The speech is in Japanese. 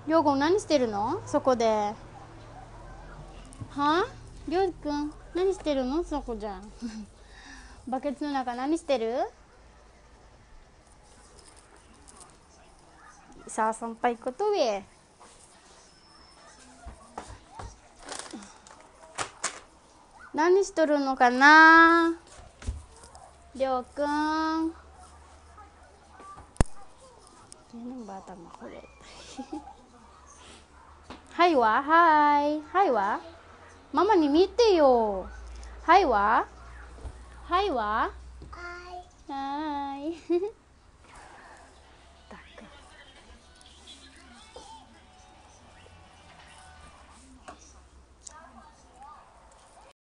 りょうごん何してるのそこで。はりょうくん何してるのそこじゃ。バケツの中何してる？さあ参拝ことべ。何しとるのかなりょうくん。はいわ、はいわ。ママに見てよ。はいわ。はいわ。はい。